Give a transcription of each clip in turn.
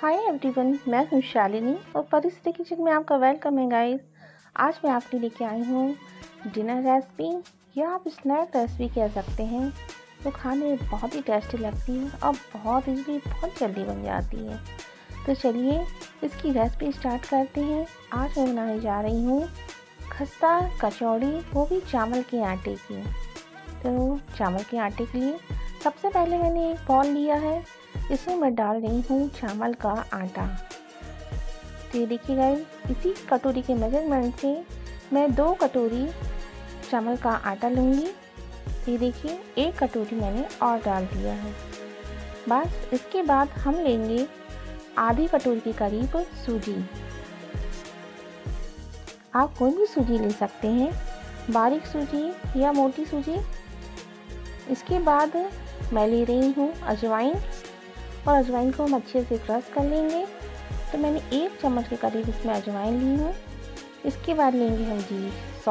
Hi everyone, मैं हूँ शालिनी और परिस्थिति किचन में आपका वेलकम है गाइस। आज मैं आपके लेके आई हूँ डिनर रेसिपी या आप स्नैक रेसिपी कह सकते हैं, जो खाने में बहुत ही टेस्टी लगती है और बहुत इजीली बहुत जल्दी बन जाती है। तो चलिए इसकी रेसिपी स्टार्ट करते हैं। आज मैं बनाने जा रही हूँ खस्ता कचौड़ी, वो भी चावल के आटे की। तो चावल के आटे के लिए सबसे पहले मैंने एक बॉल लिया है, इसमें मैं डाल रही हूँ चावल का आटा। तो ये देखिए गाइस, इसी कटोरी के मेजरमेंट से मैं 2 कटोरी चावल का आटा लूँगी। ये देखिए 1 कटोरी मैंने और डाल दिया है। बस इसके बाद हम लेंगे आधी कटोरी के करीब सूजी। आप कोई भी सूजी ले सकते हैं, बारीक सूजी या मोटी सूजी। इसके बाद मैं ले रही हूँ अजवाइन, और अजवाइन को हम अच्छे से क्रश कर लेंगे। तो मैंने 1 चम्मच के करीब इसमें अजवाइन ली है। इसके बाद लेंगे हम जी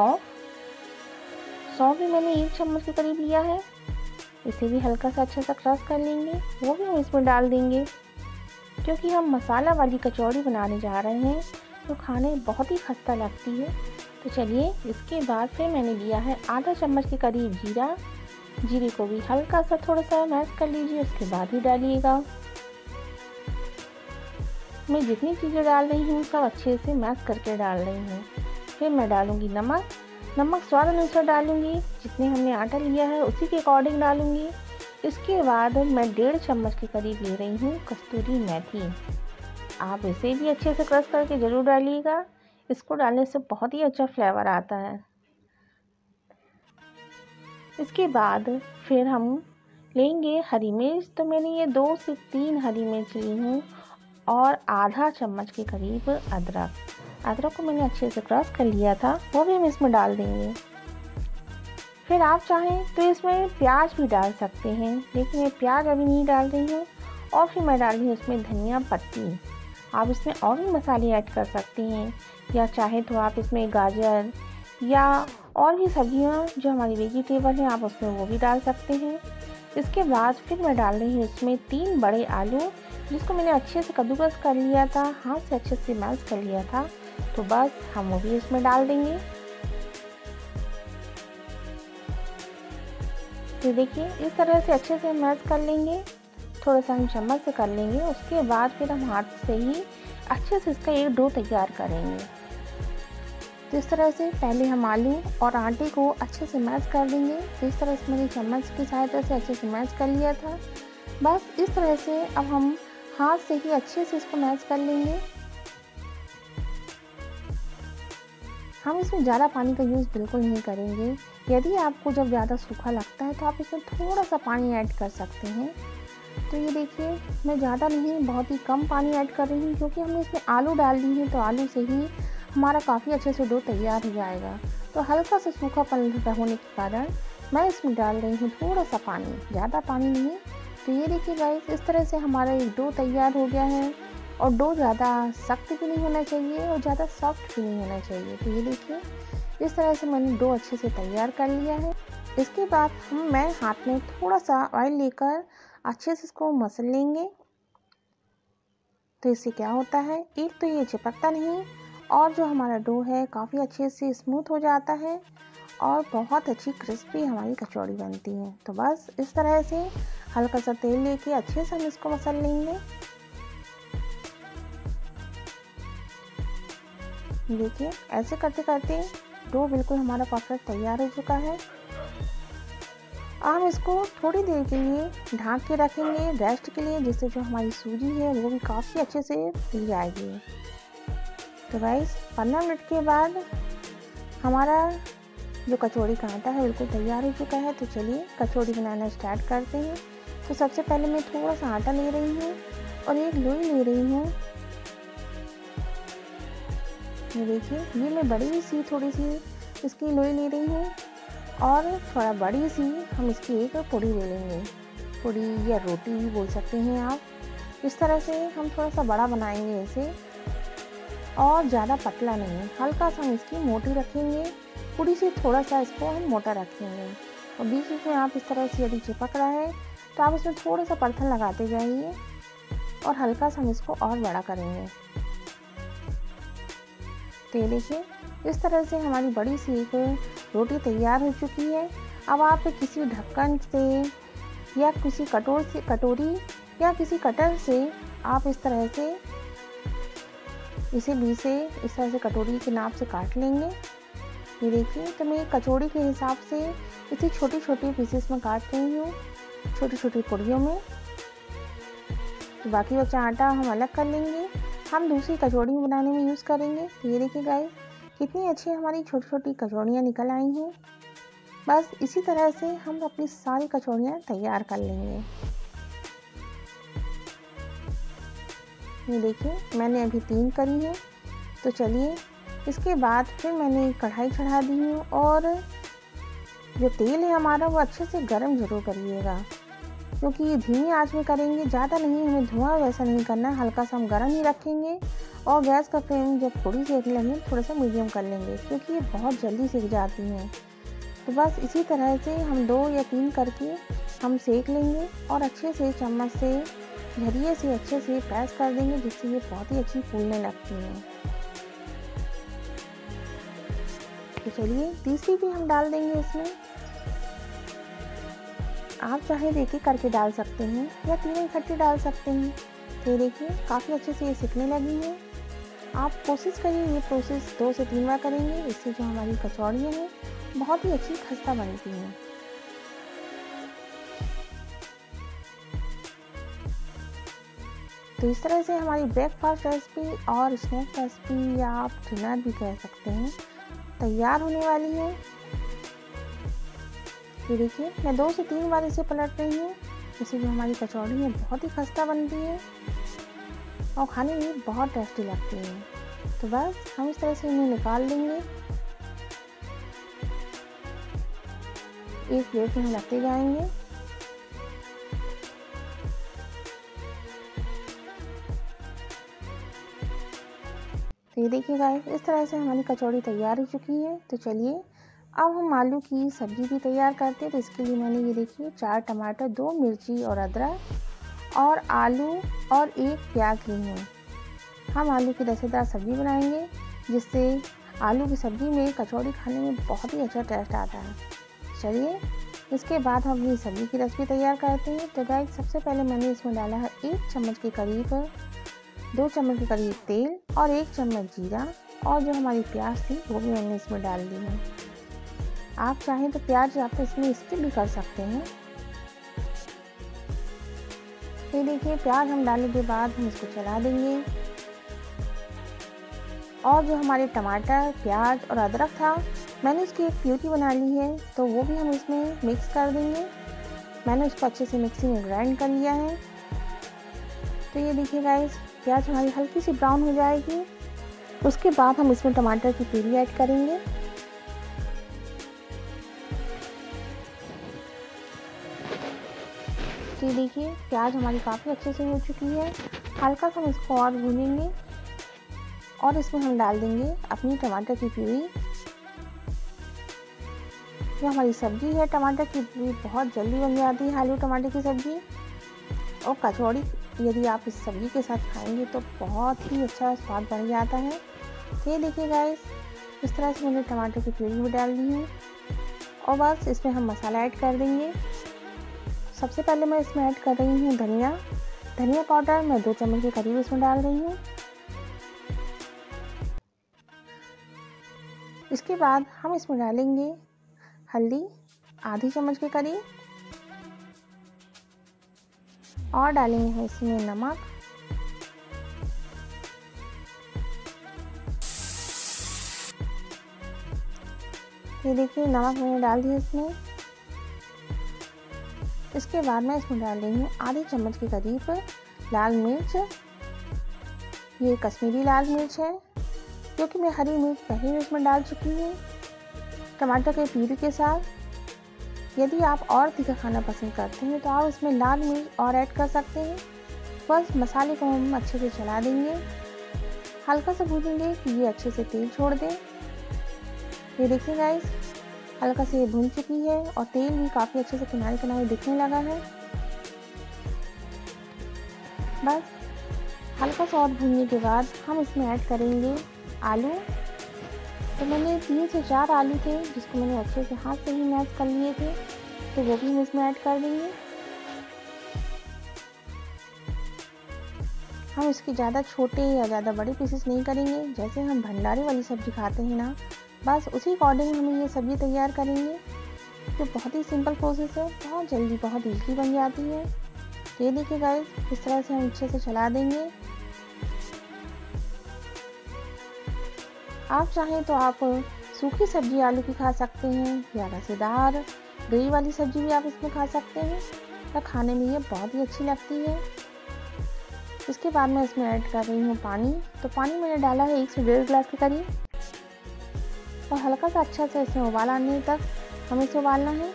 सौंफ भी मैंने 1 चम्मच के करीब लिया है। इसे भी हल्का सा अच्छा सा क्रश कर लेंगे, वो भी हम इसमें डाल देंगे, क्योंकि हम मसाला वाली कचौड़ी बनाने जा रहे हैं तो खाने बहुत ही खस्ता लगती है। तो चलिए इसके बाद फिर मैंने लिया है आधा चम्मच के करीब जीरा। जीरे को भी हल्का सा थोड़ा सा मैश कर लीजिए, उसके बाद ही डालिएगा। मैं जितनी चीज़ें डाल रही हूँ सब अच्छे से मैश करके डाल रही हूँ। फिर मैं डालूँगी नमक स्वाद अनुसार डालूँगी, जितने हमने आटा लिया है उसी के अकॉर्डिंग डालूँगी। इसके बाद मैं 1.5 चम्मच के करीब ले रही हूँ कस्तूरी मेथी। आप इसे भी अच्छे से क्रश करके ज़रूर डालिएगा, इसको डालने से बहुत ही अच्छा फ्लेवर आता है। इसके बाद फिर हम लेंगे हरी मिर्च। तो मैंने ये 2 से 3 हरी मिर्च ली हूँ, और आधा चम्मच के करीब अदरक को मैंने अच्छे से क्रश कर लिया था, वो भी हम इसमें डाल देंगे। फिर आप चाहें तो इसमें प्याज भी डाल सकते हैं, लेकिन मैं प्याज अभी नहीं डाल रही हूँ। और फिर मैं डाल रही हूँ इसमें धनिया पत्ती। आप इसमें और भी मसाले ऐड कर सकते हैं, या चाहे तो आप इसमें गाजर या और भी सब्जियां जो हमारी वेजिटेबल हैं आप उसमें वो भी डाल सकते हैं। इसके बाद फिर मैं डाल रही हूँ इसमें 3 बड़े आलू, जिसको मैंने अच्छे से कद्दूकस कर लिया था, हाथ से अच्छे से मैश कर लिया था। तो बस हम वो भी इसमें डाल देंगे। तो देखिए इस तरह से अच्छे से मैश कर लेंगे, थोड़ा सा हम चम्मच से कर लेंगे। उसके बाद फिर हम हाथ से ही अच्छे से इसका एक डो तैयार करेंगे। तो इस तरह से पहले हम आलू और आटे को अच्छे से मैश कर देंगे। तो इस तरह से मैंने चम्मच की सहायता से अच्छे से मैश कर लिया था। बस इस तरह से अब हम हाथ से ही अच्छे से इसको मैश कर लेंगे। हम इसमें ज़्यादा पानी का यूज़ बिल्कुल नहीं करेंगे। यदि आपको जब ज़्यादा सूखा लगता है तो आप इसमें थोड़ा सा पानी ऐड कर सकते हैं। तो ये देखिए मैं ज़्यादा नहीं, बहुत ही कम पानी ऐड कर रही हूँ, क्योंकि हमने इसमें आलू डाल दी है तो आलू से ही हमारा काफ़ी अच्छे से डो तैयार हो जाएगा। तो हल्का सा सूखापन होने के कारण मैं इसमें डाल रही हूँ थोड़ा सा पानी, ज़्यादा पानी नहीं। तो ये देखिए गाइस, इस तरह से हमारा एक डो तैयार हो गया है। और डो ज़्यादा सख्त भी नहीं होना चाहिए और ज़्यादा सॉफ्ट भी नहीं होना चाहिए। तो ये देखिए इस तरह से मैंने डो अच्छे से तैयार कर लिया है। इसके बाद मैं हाथ में थोड़ा सा ऑयल लेकर अच्छे से इसको मसल लेंगे। तो इससे क्या होता है, एक तो ये चिपकता नहीं, और जो हमारा डो है काफ़ी अच्छे से स्मूथ हो जाता है, और बहुत अच्छी क्रिस्पी हमारी कचौड़ी बनती है। तो बस इस तरह से हल्का सा तेल लेके अच्छे से हम इसको मसल लेंगे। देखिए ऐसे करते करते डो बिल्कुल हमारा परफेक्ट तैयार हो चुका है। हम इसको थोड़ी देर के लिए ढक के रखेंगे रेस्ट के लिए, जिससे जो हमारी सूजी है वो भी काफ़ी अच्छे से फूल जाएगी। तो गाइस 15 मिनट के बाद हमारा जो कचौड़ी का आटा है बिल्कुल तैयार हो चुका है। तो चलिए कचौड़ी बनाना स्टार्ट करते हैं। तो सबसे पहले मैं थोड़ा सा आटा ले रही हूँ और एक लोई ले रही हूँ। ये देखिए ये मैं बड़ी सी थोड़ी सी इसकी लोई ले रही हूँ, और थोड़ा बड़ी सी हम इसकी एक पूड़ी ले लेंगे। पूड़ी या रोटी भी बोल सकते हैं आप। इस तरह से हम थोड़ा सा बड़ा बनाएंगे इसे, और ज़्यादा पतला नहीं, हल्का सा हम इसकी मोटी रखेंगे। पूड़ी से थोड़ा सा इसको हम मोटा रखेंगे। और बीच में आप इस तरह से यदि चिपक रहा है तो आप इसमें थोड़ा सा परथन लगाते जाइए। और हल्का सा हम इसको और बड़ा करेंगे। तो ये देखिए इस तरह से हमारी बड़ी सी एक रोटी तैयार हो चुकी है। अब आप किसी ढक्कन से या किसी कटोरी या किसी कटर से आप इस तरह से इसे बीच से इस तरह से कटोरी के नाप से काट लेंगे। ये देखिए तो मैं कचौड़ी के हिसाब से इसे छोटी छोटी पीसेस में काट रही हूँ, छोटी छोटी पुड़ियों में। तो बाकी बचा आटा हम अलग कर लेंगे, हम दूसरी कचौड़ी बनाने में यूज़ करेंगे। तो ये देखिए गाइस कितनी अच्छी हमारी छोटी छोटी कचौड़ियाँ निकल आई हैं। बस इसी तरह से हम अपनी सारी कचौड़ियाँ तैयार कर लेंगे। ये देखिए मैंने अभी 3 करी है। तो चलिए इसके बाद फिर मैंने कढ़ाई चढ़ा दी हूँ और जो तेल है हमारा वो अच्छे से गर्म जरूर करिएगा, क्योंकि ये धीमी आंच में करेंगे, ज़्यादा नहीं, हमें धुआं वैसा नहीं करना, हल्का सा हम गर्म ही रखेंगे। और गैस का फ्लेम जब थोड़ी सेकने लगे थोड़ा सा मीडियम कर लेंगे, क्योंकि ये बहुत जल्दी सेक जाती हैं। तो बस इसी तरह से हम 2 या 3 करके हम सेक लेंगे और अच्छे से चम्मच से झरिए से अच्छे से प्रेस कर देंगे, जिससे ये बहुत ही अच्छी फूलने लगती हैं। तो चलिए तीसरी भी हम डाल देंगे इसमें। आप चाहे एक एक करके डाल सकते हैं या 3 इकट्ठे डाल सकते हैं। तो ये देखिए काफ़ी अच्छे से ये सिकने लगी है। आप कोशिश करिए ये प्रोसेस 2 से 3 बार करेंगे, इससे जो हमारी कचौड़ियाँ हैं बहुत ही अच्छी खस्ता बनती हैं। तो इस तरह से हमारी ब्रेकफास्ट रेसिपी और स्नैक रेसिपी या आप डिनर भी कह सकते हैं तैयार होने वाली है। ये देखिए मैं 2 से 3 बार इसे पलट रही हूँ, इससे जो हमारी कचौड़ी है बहुत ही खस्ता बनती है और खाने में बहुत टेस्टी लगती है। तो बस हम इस तरह से इन्हें निकाल लेंगे। एक प्लेट में हम रखते जाएंगे। तो ये देखिए गाइस इस तरह से हमारी कचौड़ी तैयार हो चुकी है। तो चलिए अब हम आलू की सब्ज़ी भी तैयार करते हैं। तो इसके लिए मैंने ये देखिए 4 टमाटर, 2 मिर्ची और अदरक और आलू और 1 प्याज ली है। हम आलू की रसेदार सब्ज़ी बनाएंगे, जिससे आलू की सब्ज़ी में कचौड़ी खाने में बहुत ही अच्छा टेस्ट आता है। चलिए इसके बाद हम ये सब्ज़ी की रेसिपी तैयार करते हैं। तो गाइस सबसे पहले मैंने इसमें डाला है 1 चम्मच के करीब 2 चम्मच के करीब तेल और 1 चम्मच जीरा, और जो हमारी प्याज थी वो भी मैंने इसमें डाल दी है। आप चाहें तो प्याज आप इसमें स्किप भी कर सकते हैं। ये देखिए प्याज हम डालने के बाद हम इसको चला देंगे और जो हमारे टमाटर, प्याज और अदरक था मैंने उसकी एक प्यूरी बना ली है, तो वो भी हम इसमें मिक्स कर देंगे। मैंने उसको अच्छे से मिक्सी में ग्राइंड कर लिया है। तो ये देखिए गाइस प्याज हमारी हल्की सी ब्राउन हो जाएगी, उसके बाद हम इसमें टमाटर की प्यूरी ऐड करेंगे। तो ये देखिए प्याज हमारी काफ़ी अच्छे से हो चुकी है। हल्का सा हम इसको और भूनेंगे और इसमें हम डाल देंगे अपनी टमाटर की प्यूरी। ये हमारी सब्जी है, टमाटर की प्यूरी बहुत जल्दी बन जाती है आलू टमाटर की सब्जी। और कचौड़ी यदि आप इस सब्जी के साथ खाएंगे तो बहुत ही अच्छा स्वाद बन जाता है। तो ये देखिए गाइस इस तरह से मैंने टमाटर की प्यूरी भी डाल दी है और बस इसमें हम मसाला ऐड कर देंगे। सबसे पहले मैं इसमें ऐड कर रही हूँ धनिया पाउडर। मैं 2 चम्मच के करीब इसमें डाल रही हूँ। इसके बाद हम इसमें डालेंगे हल्दी आधी चम्मच के करीब और डालेंगे हम इसमें नमक, ये देखिए नमक मैंने डाल दिया इसमें। इसके बाद मैं इसमें डाल रही हूँ आधी चम्मच के करीब लाल मिर्च। ये कश्मीरी लाल मिर्च है, क्योंकि मैं हरी मिर्च पहले भी इसमें डाल चुकी हूँ टमाटर के प्यूरी के साथ। यदि आप और तीखा खाना पसंद करते हैं तो आप इसमें लाल मिर्च और ऐड कर सकते हैं। बस मसाले को हम अच्छे से चला देंगे, हल्का सा भूनेंगे कि ये अच्छे से तेल छोड़ दें। ये देखिए गाइस हल्का से ये भून चुकी है और तेल भी काफ़ी अच्छे से किनारे किनारे दिखने लगा है। बस हल्का सा और भूनने के बाद हम इसमें ऐड करेंगे आलू। तो मैंने 3 से 4 आलू थे जिसको मैंने अच्छे से हाथ से ही मैश कर लिए थे, तो वो भी हम इसमें ऐड कर देंगे। हम इसके ज़्यादा छोटे या ज़्यादा बड़े पीसेस नहीं करेंगे, जैसे हम भंडारे वाली सब्ज़ी खाते हैं ना, बस उसी अकॉर्डिंग हमें ये सब्ज़ी तैयार करेंगे। जो बहुत ही सिंपल प्रोसेस है, बहुत जल्दी बहुत ईज़िली बन जाती है। ये देखिए गाइस, इस तरह से हम अच्छे से चला देंगे। आप चाहें तो आप सूखी सब्जी आलू की खा सकते हैं या रसेदार ग्रेवी वाली सब्जी भी आप इसमें खा सकते हैं, तो खाने में ये बहुत ही अच्छी लगती है। इसके बाद मैं इसमें ऐड कर रही हूँ पानी। तो पानी मैंने डाला है 1 से 1.5 गिलास के करीब, और हल्का सा अच्छा से इसमें उबाल आने तक हमें इसे उबालना है।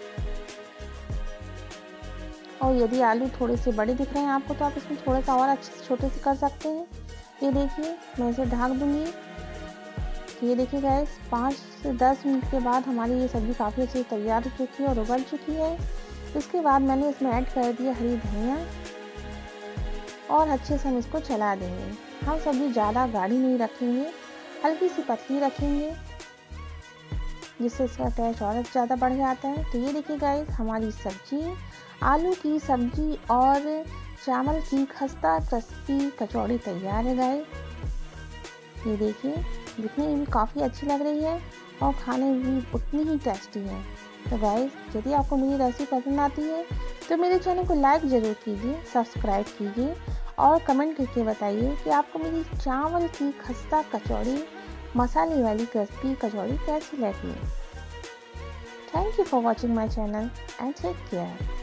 और यदि आलू थोड़े से बड़े दिख रहे हैं आपको, तो आप इसमें थोड़ा सा और अच्छे से छोटे से कर सकते हैं। ये देखिए, मैं इसे ढक दूँगी। ये देखिए गाइस, 5 से 10 मिनट के बाद हमारी ये सब्ज़ी काफ़ी अच्छी तैयार हो चुकी है और उबल चुकी है। इसके बाद मैंने इसमें ऐड कर दिया हरी धनिया, और अच्छे से हम इसको चला देंगे। हम सब्ज़ी ज़्यादा गाढ़ी नहीं रखेंगे, हल्की सी पतली रखेंगे, जिससे इसका टेस्ट और ज़्यादा बढ़ जाता है। तो ये देखिए गाइस, हमारी सब्ज़ी, आलू की सब्ज़ी और चावल की खस्ता क्रिस्पी कचौड़ी तैयार है गाइस। ये देखिए, दिखने में भी काफ़ी अच्छी लग रही है और खाने में भी उतनी ही टेस्टी है। तो गाइस, यदि आपको मेरी रेसिपी पसंद आती है तो मेरे चैनल को लाइक ज़रूर कीजिए, सब्सक्राइब कीजिए और कमेंट करके बताइए कि आपको मेरी चावल की खस्ता कचौड़ी, मसाले वाली क्रिस्पी कचौड़ी कैसी लगी। Thank you for watching my channel and take care.